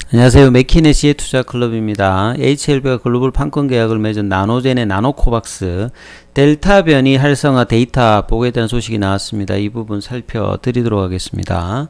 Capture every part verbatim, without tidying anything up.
안녕하세요. 맥키네시의 투자클럽입니다. 에이치엘비가 글로벌 판권 계약을 맺은 나노젠의 나노코박스 델타 변이 활성화 데이터 보고에 대한 소식이 나왔습니다. 이 부분 살펴드리도록 하겠습니다.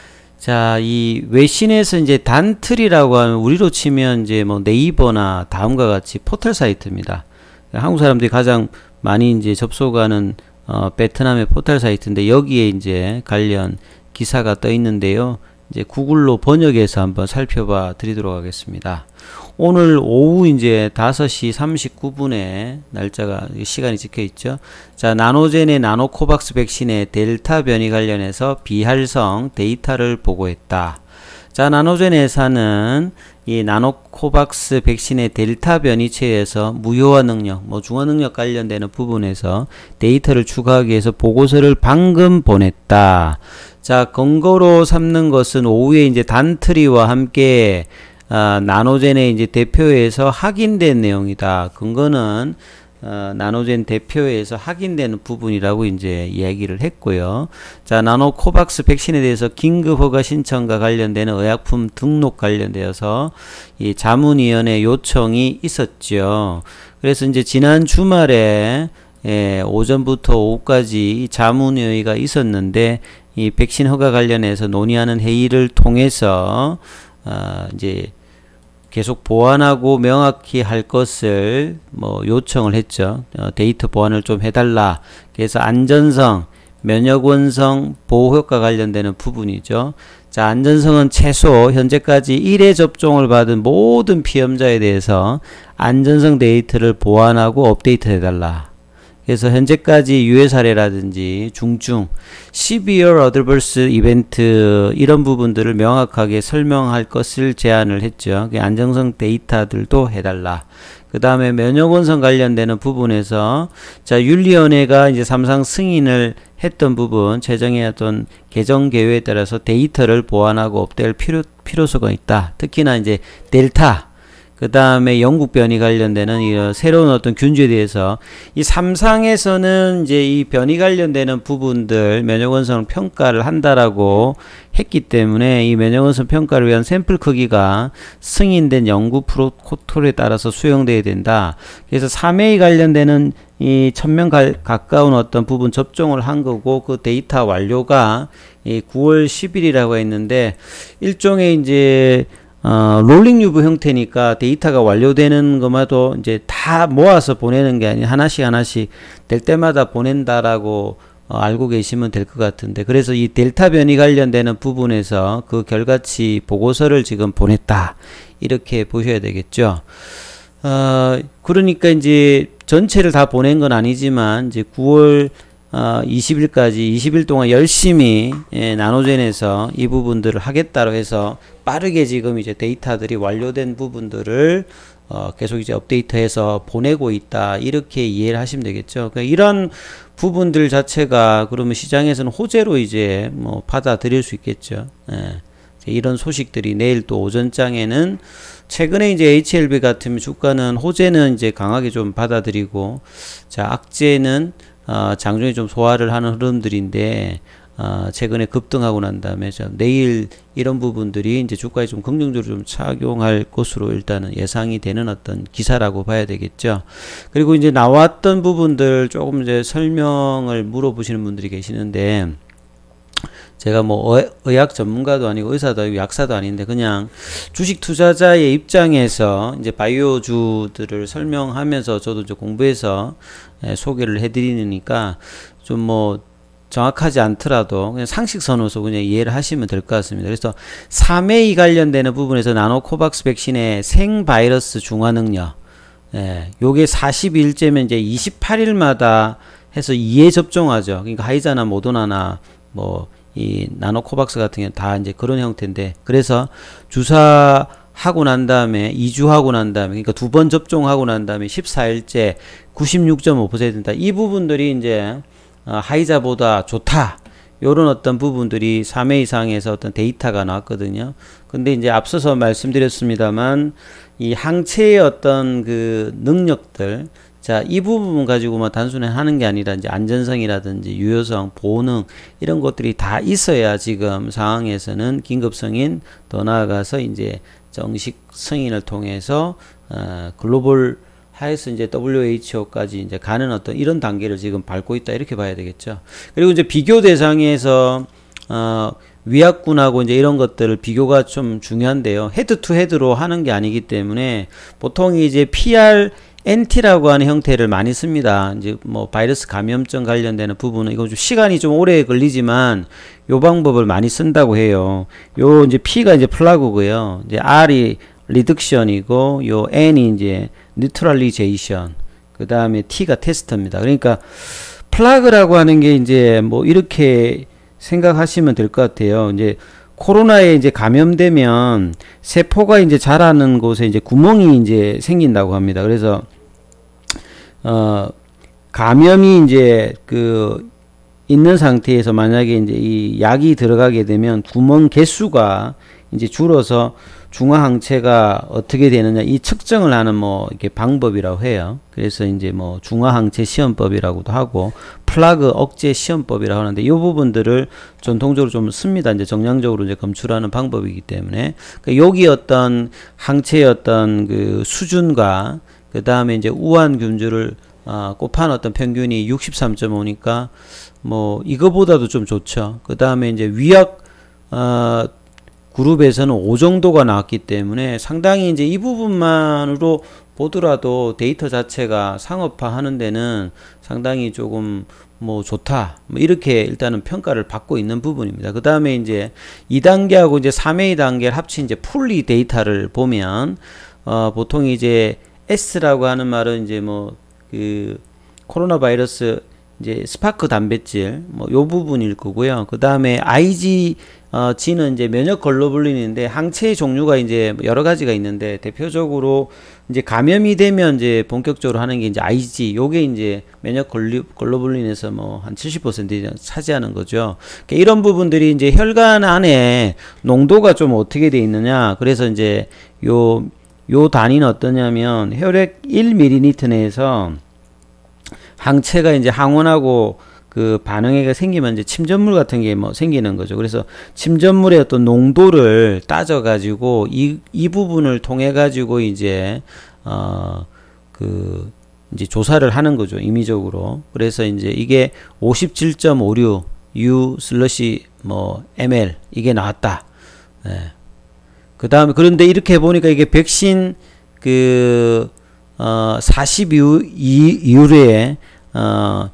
자, 이 외신에서 이제 단틀이라고 하면 우리로 치면 이제 뭐 네이버나 다음과 같이 포털 사이트입니다. 한국 사람들이 가장 많이 이제 접속하는 어, 베트남의 포털 사이트인데 여기에 이제 관련 기사가 떠 있는데요. 이제 구글로 번역해서 한번 살펴봐 드리도록 하겠습니다. 오늘 오후 이제 다섯 시 삼십구 분에 날짜가 시간이 찍혀 있죠. 자, 나노젠의 나노코박스 백신의 델타 변이 관련해서 비활성 데이터를 보고했다. 자, 나노젠 회사는 이 나노코박스 백신의 델타 변이체에서 무효화 능력, 뭐 중화 능력 관련되는 부분에서 데이터를 추가하기 위해서 보고서를 방금 보냈다. 자, 근거로 삼는 것은 오후에 이제 단트리와 함께 어, 나노젠의 이제 대표회에서 확인된 내용이다. 근거는 어, 나노젠 대표회에서 확인되는 부분이라고 이제 이야기를 했고요. 자, 나노코박스 백신에 대해서 긴급 허가 신청과 관련되는 의약품 등록 관련되어서 이 자문위원회 요청이 있었죠. 그래서 이제 지난 주말에 예, 오전부터 오후까지 자문회의가 있었는데 이 백신 허가 관련해서 논의하는 회의를 통해서 어, 이제 계속 보완하고 명확히 할 것을 뭐 요청을 했죠. 어, 데이터 보완을 좀 해달라. 그래서 안전성, 면역원성, 보호효과 관련되는 부분이죠. 자, 안전성은 최소 현재까지 일 회 접종을 받은 모든 피험자에 대해서 안전성 데이터를 보완하고 업데이트 해달라. 그래서 현재까지 유해 사례라든지 중증, Severe Adverse Event 이런 부분들을 명확하게 설명할 것을 제안을 했죠. 안정성 데이터들도 해달라. 그 다음에 면역원성 관련되는 부분에서 자, 윤리위원회가 이제 삼상 승인을 했던 부분, 최정의 어떤 개정 계획에 따라서 데이터를 보완하고 업데이트할 필요, 필요성가 있다. 특히나 이제 델타, 그 다음에 영국 변이 관련되는 이 새로운 어떤 균주에 대해서 이 삼상에서는 이제 이 변이 관련되는 부분들 면역원성 평가를 한다라고 했기 때문에 이 면역원성 평가를 위한 샘플 크기가 승인된 영국 프로토콜에 따라서 수용되어야 된다. 그래서 삼 회에 관련되는 이 천 명 가까운 어떤 부분 접종을 한 거고 그 데이터 완료가 이 구월 십일이라고 했는데 일종의 이제 어, 롤링 유브 형태니까 데이터가 완료되는 것마도 이제 다 모아서 보내는 게 아니라 하나씩 하나씩 될 때마다 보낸다라고 어, 알고 계시면 될 것 같은데 그래서 이 델타 변이 관련되는 부분에서 그 결과치 보고서를 지금 보냈다. 이렇게 보셔야 되겠죠. 어, 그러니까 이제 전체를 다 보낸 건 아니지만 이제 구월 어, 이십 일까지 이십 일 동안 열심히 예, 나노젠에서 이 부분들을 하겠다고 해서 빠르게 지금 이제 데이터들이 완료된 부분들을 어, 계속 이제 업데이트해서 보내고 있다. 이렇게 이해를 하시면 되겠죠. 그러니까 이런 부분들 자체가 그러면 시장에서는 호재로 이제 뭐 받아들일 수 있겠죠. 예. 이런 소식들이 내일 또 오전장에는 최근에 이제 에이치엘비 같은 주가는 호재는 이제 강하게 좀 받아들이고 자, 악재는 어, 장중에 좀 소화를 하는 흐름들인데 어, 최근에 급등하고 난 다음에 내일 이런 부분들이 이제 주가에 좀 긍정적으로 좀 착용할 것으로 일단은 예상이 되는 어떤 기사라고 봐야 되겠죠. 그리고 이제 나왔던 부분들 조금 이제 설명을 물어보시는 분들이 계시는데 제가 뭐 의학 전문가도 아니고 의사도 아니고 약사도 아닌데 그냥 주식 투자자의 입장에서 이제 바이오주들을 설명하면서 저도 이제 공부해서 예, 소개를 해드리니까 좀 뭐 정확하지 않더라도 그냥 상식선으로서 그냥 이해를 하시면 될 것 같습니다. 그래서 삼 회에 관련되는 부분에서 나노코박스 백신의 생바이러스 중화 능력, 예, 요게 사십이 일째면 이제 이십팔 일마다 해서 이 회 접종하죠. 그러니까 화이자나 모더나나 뭐 이 나노코박스 같은 경우는 다 이제 그런 형태인데 그래서 주사하고 난 다음에 이 주 하고 난 다음에 그러니까 두 번 접종하고 난 다음에 십사 일째 구십육 점 오 퍼센트다. 이 부분들이 이제 어, 하이자보다 좋다. 요런 어떤 부분들이 삼 회 이상에서 어떤 데이터가 나왔거든요. 근데 이제 앞서서 말씀드렸습니다만 이 항체의 어떤 그 능력들 자, 이 부분 가지고만 단순히 하는 게 아니라 이제 안전성이라든지 유효성, 보능 이런 것들이 다 있어야 지금 상황에서는 긴급성인 더 나아가서 이제 정식 승인을 통해서 어, 글로벌 하에서 이제 더블유에이치오까지 이제 가는 어떤 이런 단계를 지금 밟고 있다 이렇게 봐야 되겠죠. 그리고 이제 비교 대상에서 어, 위약군하고 이제 이런 것들을 비교가 좀 중요한데요. 헤드 투 헤드로 하는 게 아니기 때문에 보통 이제 피알엔티라고 하는 형태를 많이 씁니다. 이제 뭐 바이러스 감염증 관련되는 부분은 이거 좀 시간이 좀 오래 걸리지만 요 방법을 많이 쓴다고 해요. 요 이제 P가 이제 플라그고요. 이제 R이 리덕션이고 요 N이 이제 뉴트럴리제이션, 그 다음에 T가 테스트입니다. 그러니까 플라그라고 하는 게 이제 뭐 이렇게 생각하시면 될 것 같아요. 이제 코로나에 이제 감염되면 세포가 이제 자라는 곳에 이제 구멍이 이제 생긴다고 합니다. 그래서 어 감염이 이제 그 있는 상태에서 만약에 이제 이 약이 들어가게 되면 구멍 개수가 이제 줄어서 중화항체가 어떻게 되느냐 이 측정을 하는 뭐 이렇게 방법이라고 해요. 그래서 이제 뭐 중화항체 시험법이라고도 하고 플라그 억제 시험법이라고 하는데 이 부분들을 전통적으로 좀 씁니다. 이제 정량적으로 이제 검출하는 방법이기 때문에 그러니까 여기 어떤 항체의 어떤 그 수준과 그 다음에 이제 우환균주를 어, 곱한 어떤 평균이 육십삼 점 오니까 뭐 이거보다도 좀 좋죠. 그 다음에 이제 위약 어, 그룹에서는 오 정도가 나왔기 때문에 상당히 이제 이 부분만으로 보더라도 데이터 자체가 상업화 하는 데는 상당히 조금 뭐 좋다. 뭐 이렇게 일단은 평가를 받고 있는 부분입니다. 그 다음에 이제 이 단계하고 이제 삼 회 단계를 합친 이제 풀리 데이터를 보면 어 보통 이제 S라고 하는 말은 이제 뭐 그 코로나 바이러스 이제 스파크 단백질 뭐 요 부분일 거고요. 그 다음에 아이지 어, G는 이제 면역 글로불린인데 항체의 종류가 이제 여러 가지가 있는데 대표적으로 이제 감염이 되면 이제 본격적으로 하는 게 이제 아이지, 요게 이제 면역 글로불린에서 뭐 한 칠십 퍼센트 차지하는 거죠. 그러니까 이런 부분들이 이제 혈관 안에 농도가 좀 어떻게 돼 있느냐. 그래서 이제 요, 요 단위는 어떠냐면 혈액 일 밀리리터 내에서 항체가 이제 항원하고 그 반응회가 생기면 이제 침전물 같은 게 뭐 생기는 거죠. 그래서 침전물의 어떤 농도를 따져 가지고 이, 이 부분을 통해 가지고 이제 어 그 이제 조사를 하는 거죠. 임의적으로. 그래서 이제 이게 오십칠 점 오육 U 슬러시 뭐 ml 이게 나왔다. 네. 그 다음에 그런데 이렇게 보니까 이게 백신 그 어 사십이 이후에 어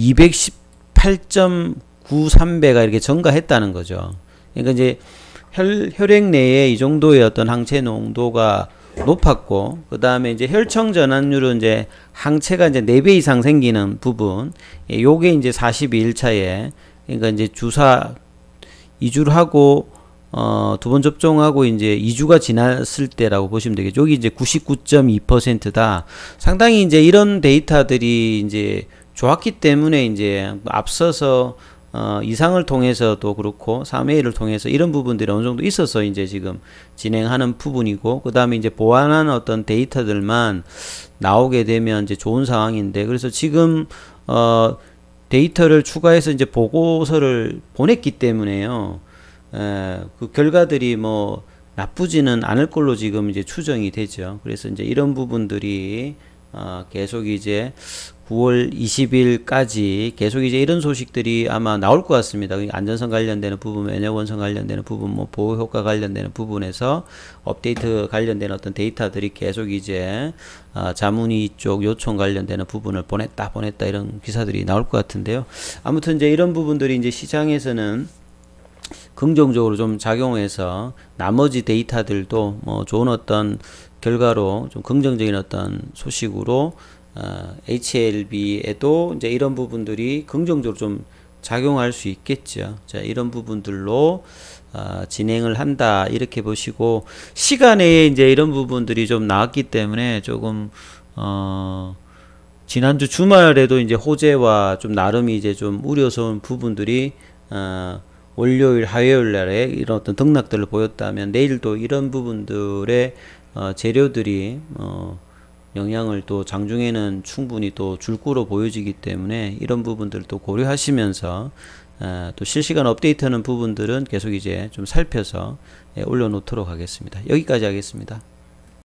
이백십팔 점 구삼 배가 이렇게 증가했다는 거죠. 그러니까 이제 혈, 혈액 내에 이 정도의 어떤 항체 농도가 높았고, 그 다음에 이제 혈청 전환율은 이제 항체가 이제 네 배 이상 생기는 부분, 예, 요게 이제 사십이 일 차에, 그러니까 이제 주사 이 주를 하고, 어, 두 번 접종하고 이제 이 주가 지났을 때라고 보시면 되겠죠. 여기 이제 구십구 점 이 퍼센트다. 상당히 이제 이런 데이터들이 이제 좋았기 때문에 이제 앞서서 어, 이상을 통해서도 그렇고 삼 회를 통해서 이런 부분들이 어느 정도 있어서 이제 지금 진행하는 부분이고, 그 다음에 이제 보완한 어떤 데이터들만 나오게 되면 이제 좋은 상황인데, 그래서 지금 어, 데이터를 추가해서 이제 보고서를 보냈기 때문에요. 에, 그 결과들이 뭐 나쁘지는 않을 걸로 지금 이제 추정이 되죠. 그래서 이제 이런 부분들이 어, 계속 이제 구월 이십일까지 계속 이제 이런 소식들이 아마 나올 것 같습니다. 안전성 관련되는 부분, 면역원성 관련되는 부분, 뭐 보호효과 관련되는 부분에서 업데이트 관련된 어떤 데이터들이 계속 이제 어, 자문위 쪽 요청 관련되는 부분을 보냈다 보냈다 이런 기사들이 나올 것 같은데요. 아무튼 이제 이런 부분들이 이제 시장에서는 긍정적으로 좀 작용해서 나머지 데이터들도 뭐 좋은 어떤 결과로 좀 긍정적인 어떤 소식으로 어, 에이치엘비에도 이제 이런 부분들이 긍정적으로 좀 작용할 수 있겠죠. 자, 이런 부분들로 어, 진행을 한다 이렇게 보시고, 시간에 이제 이런 부분들이 좀 나왔기 때문에 조금 어, 지난주 주말에도 이제 호재와 좀 나름 이제 좀 우려스러운 부분들이 어, 월요일, 화요일 날에 이런 어떤 등락들을 보였다면 내일도 이런 부분들의 어, 재료들이 어, 영향을 또 장중에는 충분히 또 줄 거로 보여지기 때문에 이런 부분들을 또 고려하시면서 어, 또 실시간 업데이트하는 부분들은 계속 이제 좀 살펴서 예, 올려놓도록 하겠습니다. 여기까지 하겠습니다.